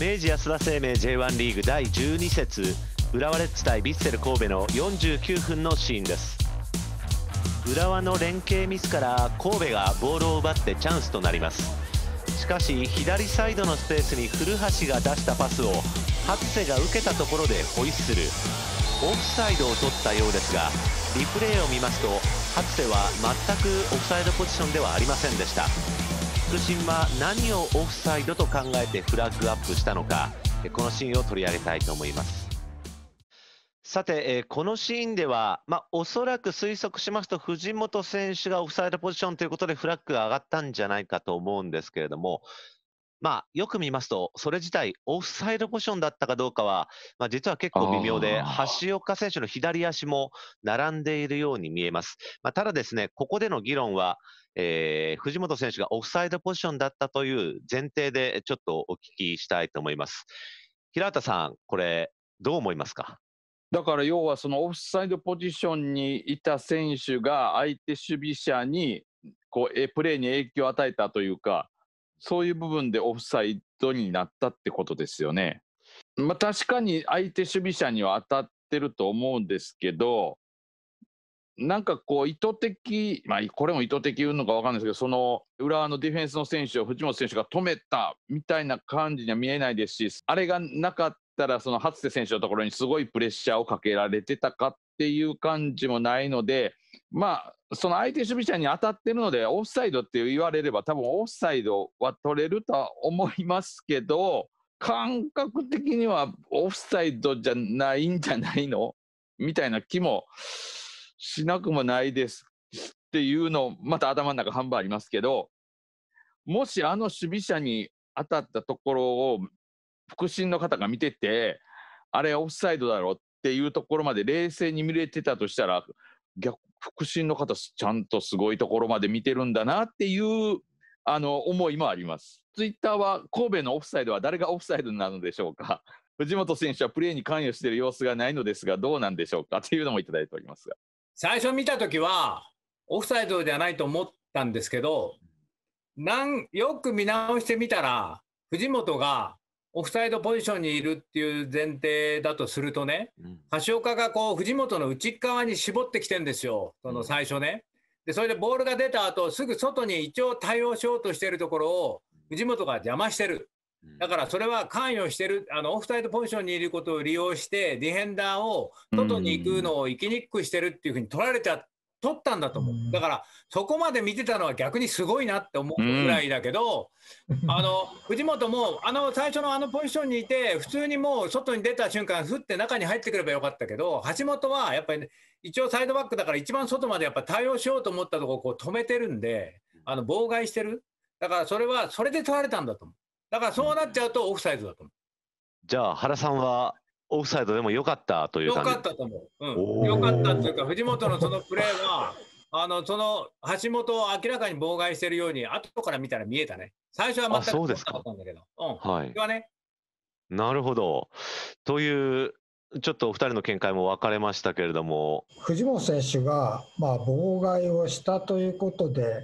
明治安田生命 J1 リーグ第12節浦和レッズ対ヴィッセル神戸の49分のシーンです。浦和の連携ミスから神戸がボールを奪ってチャンスとなります。しかし左サイドのスペースに古橋が出したパスを初瀬が受けたところでホイッスル、オフサイドを取ったようですが、リプレイを見ますと初瀬は全くオフサイドポジションではありませんでした。副審は何をオフサイドと考えてフラッグアップしたのか、このシーンを取り上げたいと思います。さて、このシーンでは、おそらく推測しますと藤本選手がオフサイドポジションということでフラッグが上がったんじゃないかと思うんですけれども、よく見ますとそれ自体オフサイドポジションだったかどうかは、実は結構微妙で、橋岡選手の左足も並んでいるように見えます。ただですね、ここでの議論は、藤本選手がオフサイドポジションだったという前提でちょっとお聞きしたいと思います。平畑さん、これどう思いますか？ だから要はそのオフサイドポジションにいた選手が相手守備者にプレーに影響を与えたというか、そういう部分でオフサイドになったってことですよね。確かに相手守備者には当たってると思うんですけど、なんか意図的、これも意図的言うのか分かんないですけど、その浦和のディフェンスの選手を藤本選手が止めたみたいな感じには見えないですし、あれがなかったらその初瀬選手のところにすごいプレッシャーをかけられてたかっていう感じもないので、その相手守備者に当たってるのでオフサイドって言われれば多分オフサイドは取れるとは思いますけど、感覚的にはオフサイドじゃないんじゃないのみたいな気もしなくもないですっていうのまた頭の中半分ありますけど、もしあの守備者に当たったところを副審の方が見てて、あれオフサイドだろっていうところまで冷静に見れてたとしたら、副審の方ちゃんとすごいところまで見てるんだなっていう思いもあります。ツイッターは神戸のオフサイドは誰がオフサイドなのでしょうか、藤本選手はプレーに関与している様子がないのですがどうなんでしょうかっていうのもいただいておりますが、 最初見たときはオフサイドじゃないと思ったんですけど、よく見直してみたら藤本がオフサイドポジションにいるっていう前提だとするとね、橋岡が藤本の内側に絞ってきてるんですよ、その最初ね。でそれでボールが出た後すぐ外に一応対応しようとしているところを藤本が邪魔してる。だからそれは関与してる、オフサイドポジションにいることを利用してディフェンダーを外に行くのを行きにくくしてるっていうふうに取ったんだと思う。だからそこまで見てたのは逆にすごいなって思うぐらいだけど、藤本も最初のポジションにいて普通にもう外に出た瞬間ふって中に入ってくればよかったけど、橋本はやっぱり、ね、一応サイドバックだから一番外までやっぱ対応しようと思ったところを止めてるんで、妨害してる。だからそれで取られたんだと思う。だからそうなっちゃうとオフサイドだと思う。 じゃあ原さんはオフサイドでも良かったという感じ？ 良かったと思う。良かったっていうか、藤本のそのプレーはその橋本を明らかに妨害しているように後から見たら見えたね。最初は全く思わなかったんだけど。 はい。 はね。 なるほど。というちょっとお二人の見解も分かれましたけれども、 藤本選手が妨害をしたということで、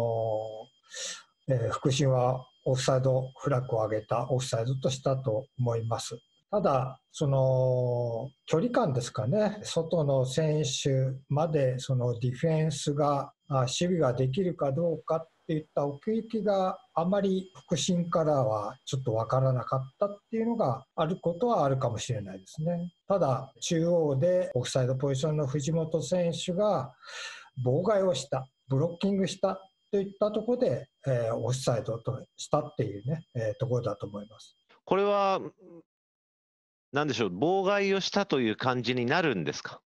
副審はオフサイドフラッグを上げた、オフサイドとしたと思います。ただその距離感ですかね、外の選手までそのディフェンスが守備ができるかどうかっていった奥行きがあまり副審からはちょっと分からなかったっていうのがあることはあるかもしれないですね。ただ中央でオフサイドポジションの藤本選手が妨害をした、ブロッキングしたといったところで、オフサイドとしたっていうね、ところだと思います。 これは何でしょう、妨害をしたという感じになるんですか？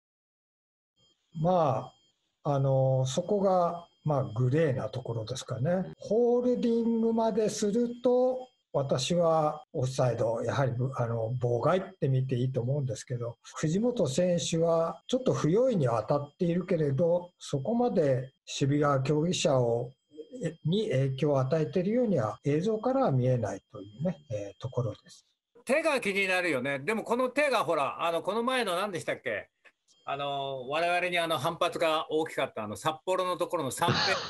そこがグレーなところですかね。ホールディングまですると私はオフサイド、やはり妨害って見ていいと思うんですけど、藤本選手はちょっと不用意には当たっているけれど、そこまで守備側競技者に影響を与えているようには映像からは見えないというね、ところです。 手が気になるよね。でもこの手がほらこの前の何でしたっけ、我々に反発が大きかった札幌のところの3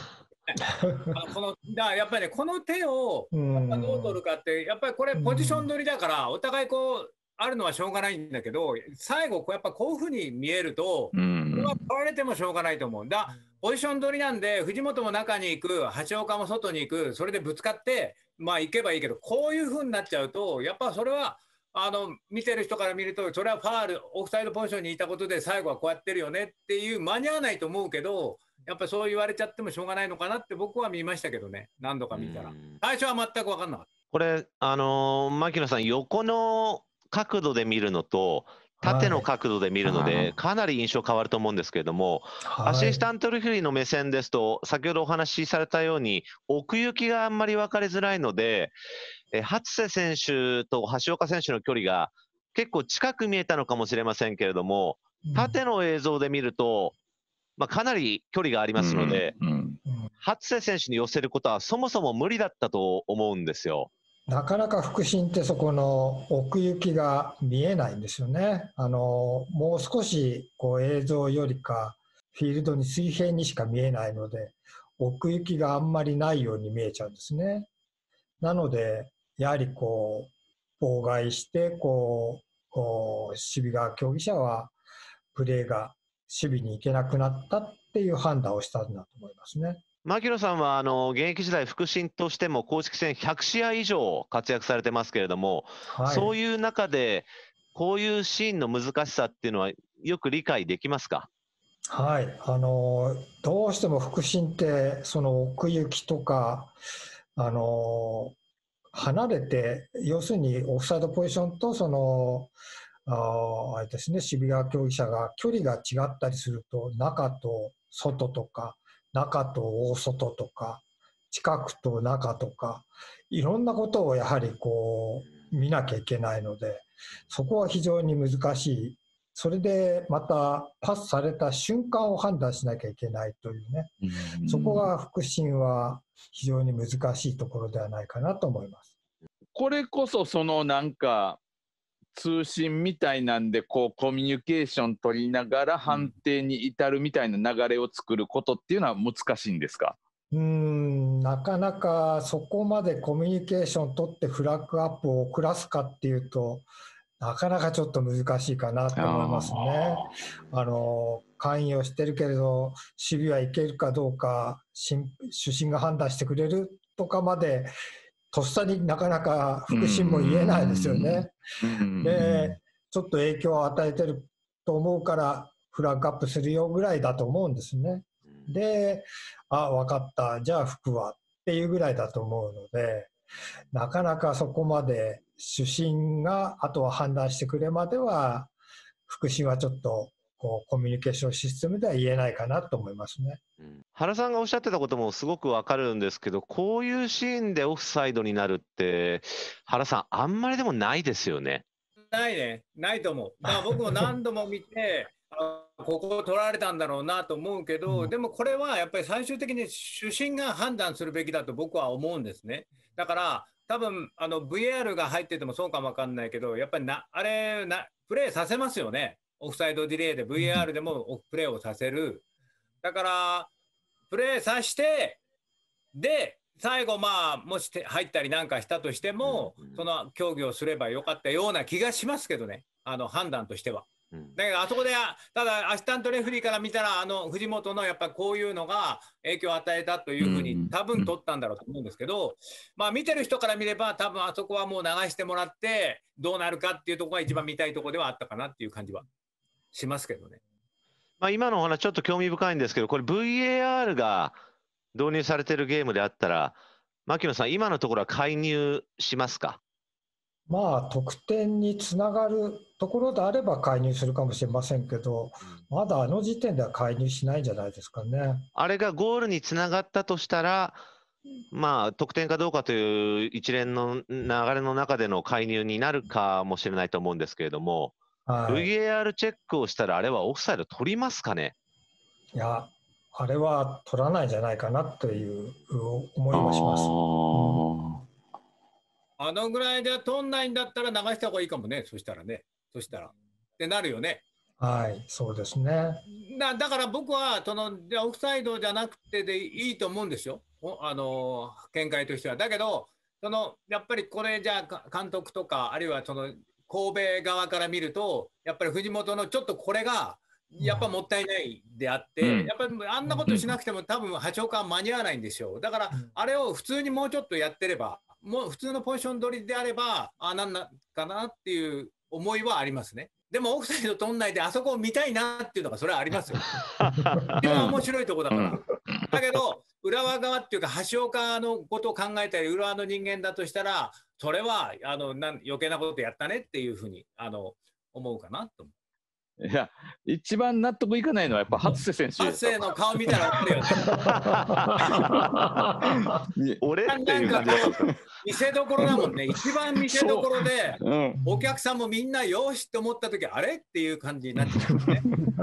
やっぱりね、この手をやっぱどう取るかって、やっぱりこれ、ポジション取りだから、お互いこう、あるのはしょうがないんだけど、最後、やっぱこういうふうに見えると、これは取られてもしょうがないと思う。ポジション取りなんで、藤本も中に行く、橋岡も外に行く、それでぶつかって、まあ行けばいいけど、こういうふうになっちゃうと、やっぱそれは、見てる人から見ると、それはファール、オフサイドポジションにいたことで、最後はこうやってるよねっていう、間に合わないと思うけど、やっぱりそう言われちゃってもしょうがないのかなって僕は見ましたけどね、何度か見たら。最初は全く分かんなかった。 これ、牧野さん、横の角度で見るのと、縦の角度で見るので、かなり印象変わると思うんですけれども、アシスタントレフェリーの目線ですと、先ほどお話しされたように、奥行きがあんまり分かりづらいので、初瀬選手と橋岡選手の距離が結構近く見えたのかもしれませんけれども、縦の映像で見ると、かなり距離がありますので、初瀬選手に寄せることはそもそも無理だったと思うんですよ。 なかなか腹心ってそこの奥行きが見えないんですよね。もう少しこう映像よりかフィールドに水平にしか見えないので、奥行きがあんまりないように見えちゃうんですね。なのでやはりこう妨害してこう守備側競技者はプレーが守備に行けなくなったっていう判断をしたんだと思いますね。 牧野さんは現役時代、腹心としても公式戦100試合以上活躍されてますけれども、そういう中で、こういうシーンの難しさっていうのは、よく理解できますか？ はい、どうしても腹心って、その奥行きとか、離れて、要するにオフサイドポジションとあれですね、守備側競技者が距離が違ったりすると、中と外とか、中と大外とか、近くと中とか、いろんなことをやはりこう見なきゃいけないので、そこは非常に難しい。それでまたパスされた瞬間を判断しなきゃいけないというね、そこが腹心は非常に難しいところではないかなと思います。 これこそそのなんか通信みたいなんでこうコミュニケーション取りながら判定に至るみたいな流れを作ることっていうのは難しいんですか？ なかなかそこまでコミュニケーション取ってフラッグアップを遅らすかっていうと、なかなかちょっと難しいかなと思いますね。関与してるけれど守備はいけるかどうか主審が判断してくれるとかまでとっさになかなか腹心も言えないですよね。でちょっと影響を与えてると思うからフラッグアップするよぐらいだと思うんですね。で、分かった、じゃあ服はっていうぐらいだと思うので、なかなかそこまで主審があとは判断してくれまでは腹心はちょっとこうコミュニケーションシステムでは言えないかなと思いますね。 原さんがおっしゃってたこともすごくわかるんですけど、こういうシーンでオフサイドになるって原さんあんまりでもないですよね。 ないね、ないと思う。だから僕も何度も見てここを取られたんだろうなと思うけど、でもこれはやっぱり最終的に主審が判断するべきだと僕は思うんですね。だから多分VAR が入っててもそうかも分かんないけど、やっぱりプレーさせますよね。オフサイドディレイで VAR でもプレーをさせる。だからプレーさせて、で最後もし入ったりなんかしたとしても、その競技をすればよかったような気がしますけどね、判断としては。だけどあそこでただアシスタントレフェリーから見たら藤本のやっぱこういうのが影響を与えたというふうに多分取ったんだろうと思うんですけど、見てる人から見れば多分あそこはもう流してもらってどうなるかっていうところが一番見たいところではあったかなっていう感じはしますけどね。 今のお話ちょっと興味深いんですけど、これ VAR が導入されているゲームであったら、牧野さん今のところは介入しますか？ 得点につながるところであれば介入するかもしれませんけど、まだ時点では介入しないんじゃないですかね。 あれがゴールにつながったとしたら、得点かどうかという一連の流れの中での介入になるかもしれないと思うんですけれども、VAR チェックをしたらあれはオフサイド取りますかね？ いや、あれは取らないんじゃないかなという思いもします。 あのぐらいで取んないんだったら流した方がいいかもね。そしたらってなるよね。 はい、そうですね。 だから僕はじゃあオフサイドじゃなくてでいいと思うんですよ、見解としては。だけどやっぱりこれじゃあ監督とかあるいは神戸側から見るとやっぱり藤本のちょっとこれがやっぱもったいないであって、 うんやっぱりあんなことしなくても多分橋岡は間に合わないんですよ。だからあれを普通にもうちょっとやってれば、もう普通のポジション取りであればなんなかなっていう思いはありますね。でもオフサイド取んないであそこを見たいなっていうのがそれはありますよ。一番面白いところだから。だけど浦和側っていうか橋岡のことを考えたり浦和の人間だとしたらそれは余計なことやったねっていうふうに思うかなと思う。 いや、一番納得いかないのはやっぱ初瀬選手。 初瀬の顔見たら分かるよね。 俺っていう感じだったんですか。 見せどころだもんね。一番見せどころで、 うん、 お客さんもみんなよしって思った時あれっていう感じになっちゃうね。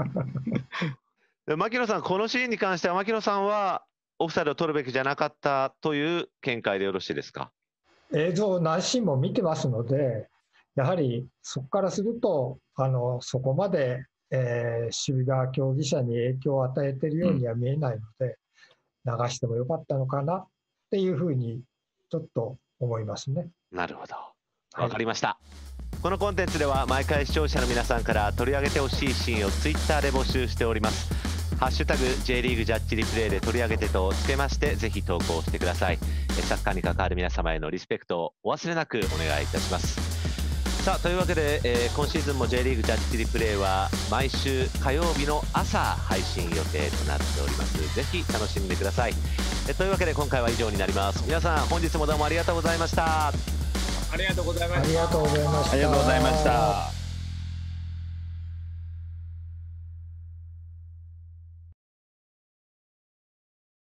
牧野さん、このシーンに関しては牧野さんはオフサイドを取るべきじゃなかったという見解でよろしいですか。 映像何シーンも見てますので、やはりそこからするとそこまで、守備側競技者に影響を与えているようには見えないので、流してもよかったのかなっていうふうにちょっと思いますね。 なるほど、わかりました。このコンテンツでは毎回視聴者の皆さんから取り上げてほしいシーンをツイッターで募集しております。ハッシュタグ J リーグジャッジリプレイで取り上げてとつけましてぜひ投稿してください。サッカーに関わる皆様へのリスペクトをお忘れなくお願いいたします。さあというわけで、今シーズンも J リーグジャッジリプレイは毎週火曜日の朝配信予定となっております。ぜひ楽しんでください。というわけで今回は以上になります。皆さん本日もどうもありがとうございました。 ありがとうございました。 ありがとうございました。 ありがとうございました。